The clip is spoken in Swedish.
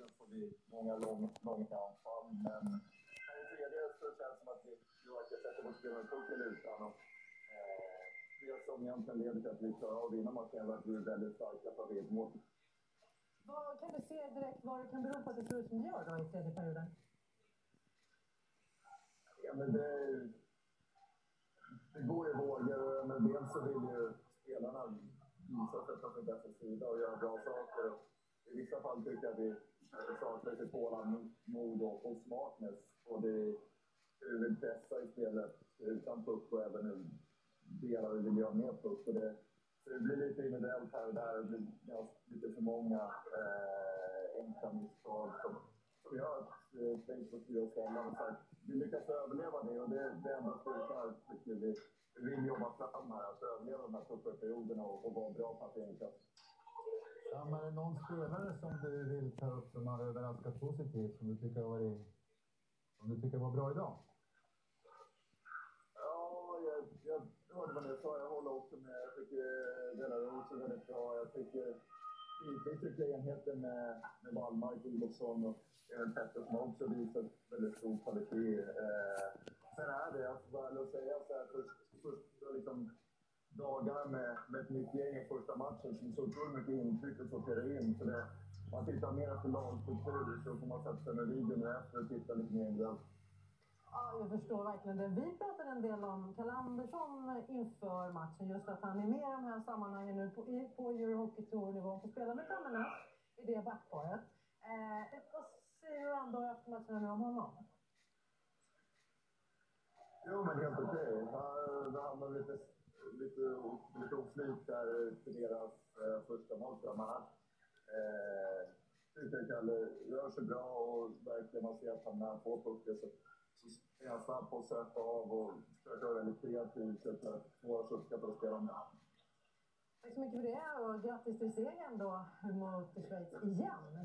Sen får vi många långa anfall, men i tredje så känns det som att vi verkar sätta vårt spelare puck i lutan. Det som egentligen leder till att vi klarar av att vinna matchen är att vi är väldigt starka på eget mål. Vad kan du se direkt vad det kan bero på att det ser ut som det gör då i tredje perioden? Ja, men det går ju vågor, men dels så vill ju spelarna visa sig från sin bästa sida och göra bra saker. I vissa fall tycker jag att vi saknar lite tålamod och smartness. Och det är hur vi vill pressa i spelet utan puck och även hur delar vi vill göra med puck. Så det blir lite individuellt här och där. Det blir lite för många enkla misstag som gör att Schweiz får styra och ställa. Vi lyckas överleva det och det är ändå styrkan tycker vi vill jobba fram här. Att överleva de här tuffa perioderna och vara bra på att enkelt. Är det någon spelare som du vill ta upp som har överraskat positivt som du tycker var bra idag? Ja, jag hörde vad ni sa. Jag håller också med. Jag tycker Delarose är väldigt bra. Jag tycker enheten med Wallmark, Olofsson och Emil Pettersson också visat väldigt stor kvalitet. Sen är det, jag får bara säga så här, första liksom, dagarna med ett nytt gäng i första matchen som så otroligt mycket intryck och sortera in. Så man tittar mer efter lagkultur så får man sätta sig med videon efter och titta lite mer innan. Ja, jag förstår verkligen det. Vi pratade en del om Kalle Andersson inför matchen. Just att han är med i de här sammanhangen nu på Eurohockey Tour-nivå. Får spela med Kammarnas i det backparet. Vad säger du ändå efter matchen nu om honom? Jo, men helt okej. Det handlar lite oflyt där till deras första mål för match. Tycker Kalle rör sig bra och verkligen man ser att han är på pucken så är han snabb på att söka av och försöka vara lite kreativ så att få uppskatta att spela med. Tack så mycket för det och grattis till segern då mot Schweiz igen.